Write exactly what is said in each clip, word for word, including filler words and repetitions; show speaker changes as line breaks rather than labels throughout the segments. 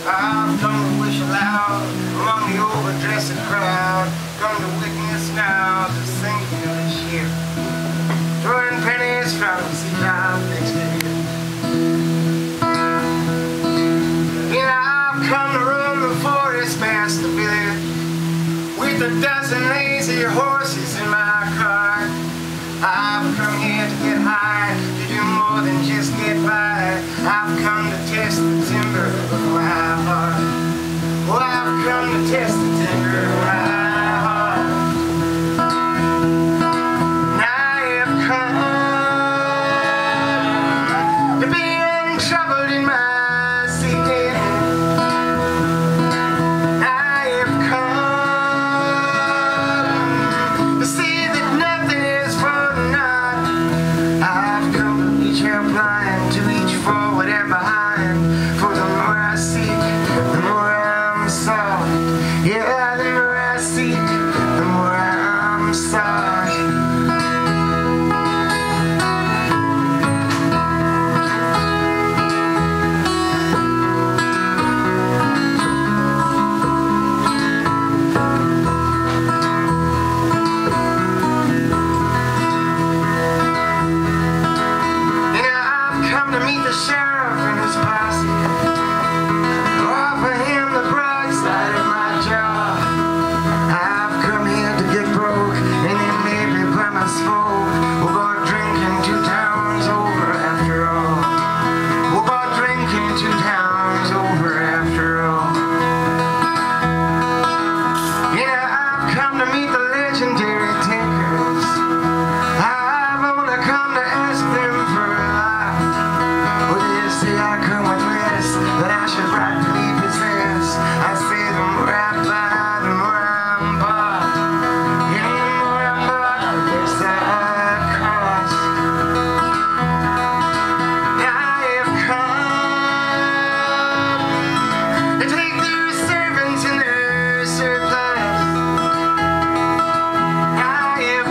I've come to wish aloud among the overdressed crowd. Come to witness now the sinking of the ship, throwing pennies from the sea down next to you. You know, I've come to roam the forest past the village with a dozen lazy horses in my car. I've come here to get high, to do more than just get by. I've come to test the timber of my heart. Oh, I've come to test the timber of my heart. And I have come to be untroubled in my seeking. I have come to see that nothing is for naught. I've come to reach out blind, to reach forward and behind. For the more I seek, the more I'm sought. Yeah, the more I seek, the more I'm sought. Sheriff and his posse, offer him the broadside of my jaw. I've come here to get broke, and then maybe buy my smoke. We'll go drinking two towns over after all. We'll go drinking two towns over after all. Yeah, I've come to meet the legendary tinkers. I've only come to ask them for a life. Say I come with rest that I should rightfully possess. I say the more I buy, the more I'm bought. And the more I'm bought, the less I cost. I have come to take their servants and their surplus. I have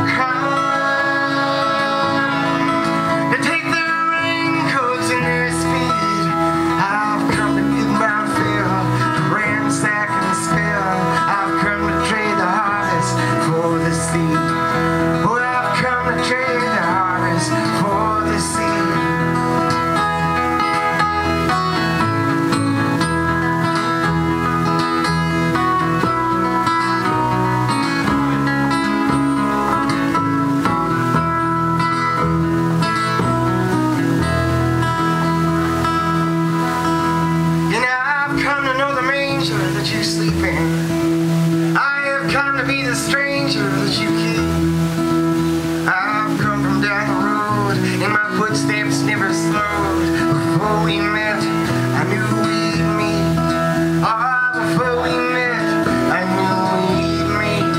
come to take their raincoats and their I've come to get my fill, to ransack and spill. I've come to trade the harvest for the seed. Oh, I've come to trade the harvest for the seed. That you sleep in. I have come to be the stranger that you keep. I've come from down the road, and my footsteps never slowed. Before we met, I knew we'd meet. Ah, before we met, I knew we'd meet.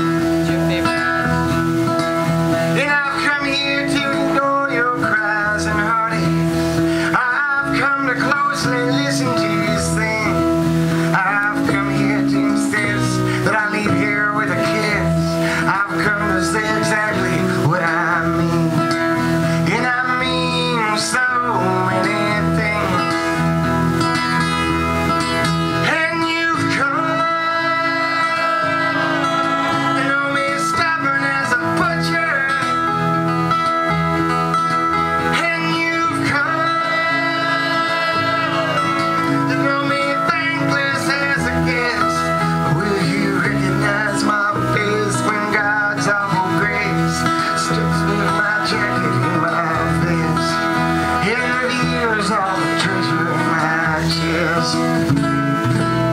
And I've come here to ignore your cries and heartaches. I've come to closely listen to you sing. I've come here to insist that I leave here with a kiss. I've come to say exactly what I mean. And I mean so many things. And you've come to know me stubborn as a butcher. And you've come to know me thankless as a guest. Will you recognize my face when God's awful grace strips me of my jacket and my face and reveals all the treasure in my chest?